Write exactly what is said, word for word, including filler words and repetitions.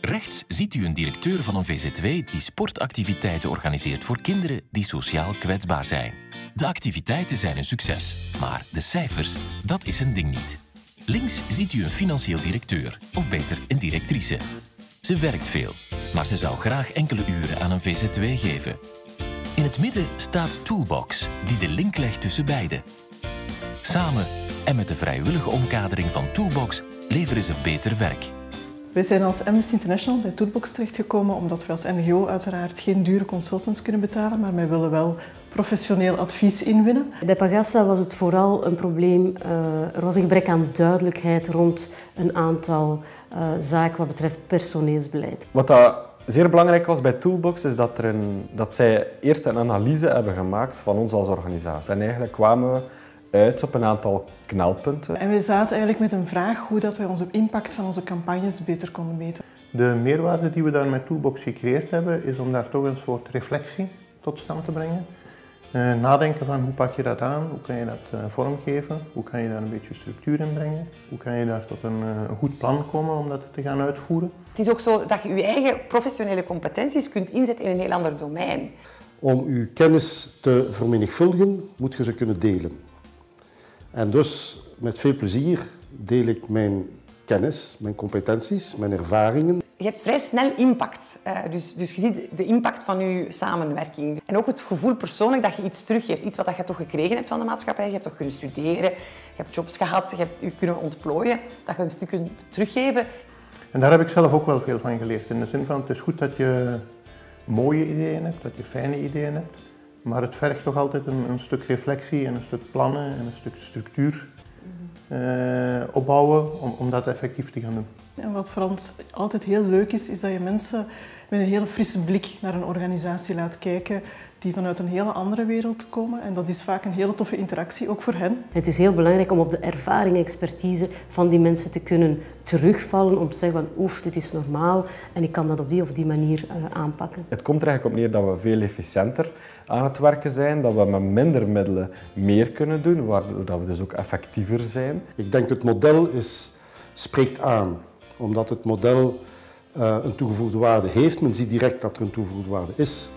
Rechts ziet u een directeur van een V Z W die sportactiviteiten organiseert voor kinderen die sociaal kwetsbaar zijn. De activiteiten zijn een succes, maar de cijfers, dat is een ding niet. Links ziet u een financieel directeur, of beter een directrice. Ze werkt veel, maar ze zou graag enkele uren aan een V Z W geven. In het midden staat Toolbox, die de link legt tussen beiden. Samen en met de vrijwillige omkadering van Toolbox leveren ze beter werk. Wij zijn als Amnesty International bij Toolbox terechtgekomen omdat we als N G O uiteraard geen dure consultants kunnen betalen, maar wij willen wel professioneel advies inwinnen. Bij Pagasa was het vooral een probleem, uh, er was een gebrek aan duidelijkheid rond een aantal uh, zaken wat betreft personeelsbeleid. Wat dat zeer belangrijk was bij Toolbox is dat, er een, dat zij eerst een analyse hebben gemaakt van ons als organisatie. En eigenlijk kwamen we uit op een aantal knelpunten. En we zaten eigenlijk met een vraag hoe dat wij onze impact van onze campagnes beter konden meten. De meerwaarde die we daar met Toolbox gecreëerd hebben, is om daar toch een soort reflectie tot stand te brengen. Uh, nadenken van hoe pak je dat aan, hoe kan je dat uh, vormgeven, hoe kan je daar een beetje structuur in brengen, hoe kan je daar tot een, uh, een goed plan komen om dat te gaan uitvoeren. Het is ook zo dat je je eigen professionele competenties kunt inzetten in een heel ander domein. Om je kennis te vermenigvuldigen, moet je ze kunnen delen. En dus met veel plezier deel ik mijn kennis, mijn competenties, mijn ervaringen. Je hebt vrij snel impact, dus, dus je ziet de impact van je samenwerking. En ook het gevoel persoonlijk dat je iets teruggeeft, iets wat je toch gekregen hebt van de maatschappij. Je hebt toch kunnen studeren, je hebt jobs gehad, je hebt je kunnen ontplooien, dat je een stuk kunt teruggeven. En daar heb ik zelf ook wel veel van geleerd, in de zin van het is goed dat je mooie ideeën hebt, dat je fijne ideeën hebt. Maar het vergt toch altijd een, een stuk reflectie en een stuk plannen en een stuk structuur uh, opbouwen om, om dat effectief te gaan doen. En wat voor ons altijd heel leuk is, is dat je mensen met een hele frisse blik naar een organisatie laat kijken die vanuit een hele andere wereld komen. En dat is vaak een hele toffe interactie, ook voor hen. Het is heel belangrijk om op de ervaring en expertise van die mensen te kunnen terugvallen, om te zeggen van oef, dit is normaal en ik kan dat op die of die manier uh, aanpakken. Het komt er eigenlijk op neer dat we veel efficiënter aan het werken zijn, dat we met minder middelen meer kunnen doen, waardoor we dus ook effectiever zijn. Ik denk het model is, spreekt aan, omdat het model uh, een toegevoegde waarde heeft. Men ziet direct dat er een toegevoegde waarde is.